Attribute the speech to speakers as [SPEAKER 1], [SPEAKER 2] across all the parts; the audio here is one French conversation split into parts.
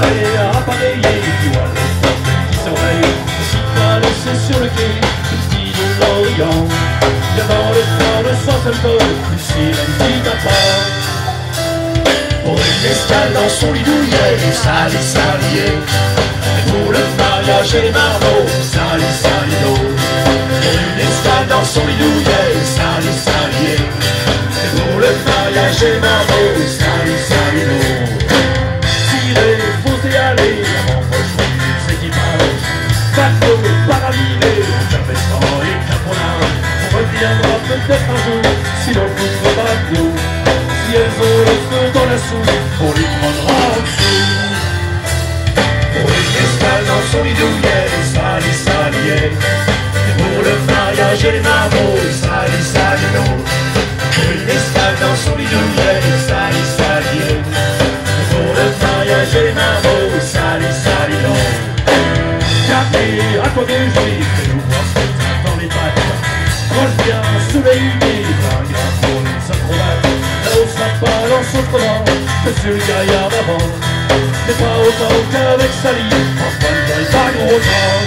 [SPEAKER 1] Jamais appareillé, tu vois le portrait qui surveille. Si t'as laissé sur le quai, le petit de l'Orient. Viens dans le train de 60 une sirène qui t'attend. Pour une escale dans son lit douillet, sali salier. Et pour le mariage et les marmots, sali salino. Pour une escale dans son lit douillet, sali salier. Et pour le mariage et les marmots, sali salino. Tirer, faut y aller, avant prochain des équipages. Bateau, paralysé, fermestant et caponnage. On reviendra peut-être un jour, si l'on pousse pas de nous. Si elles ont le feu dans la soupe, on les prendra en dessous. Pour une escale dans son lit douillet, sali salier. Et pour le mariage et les marmots, sali salino. Pour une escale dans son lit douillet, sali salier. Et pour le mariage et les marmots, sali salino. Capé, à toi de jouer, fais-nous voir ce que t'as dans les pattes. Range bien, soleil humide, un gars pour les acrobates. Là-haut ça balance autrement que sur le gaillard d'avant. Mais pas autant qu'avec Sally, Antoine vole pas gros temps.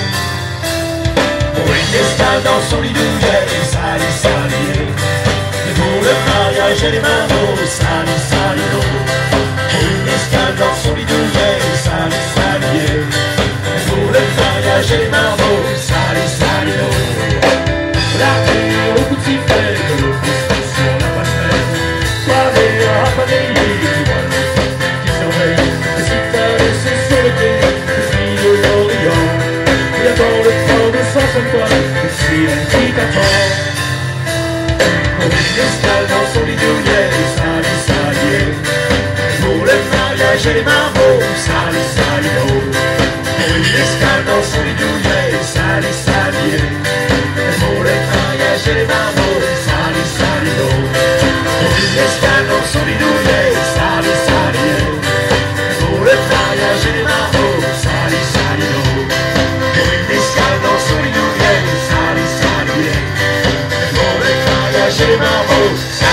[SPEAKER 1] Pour une escale dans son lit douillet, sali salier. Et pour le mariage et les marmots, sali salino. Pour une escale dans son lit douillet, sali salier. Et pour le mariage et les marmots, sali salino. L'arrêt au bout de sifflet, de l'eau pousse sur la passerelle. Pavé à pagayer, tu vois le portrait qui surveille. Et si t'as laissé sur le quai, le fil de l'Orient. Viens dans le train de 150, une sirène qui t'attend. Pour une escale dans son lit douillet, sali salier. Pour le mariage et les marmots, sali salino. Pour une escale dans son lit douillet, sali salier. Pour le mariage et les marmots, sali salino. Pour une escale dans son lit douillet, sali salier. Pour le mariage et les marmots, sali salino. Pour une escale dans son lit douillet, sali salier. Pour le mariage et les marmots,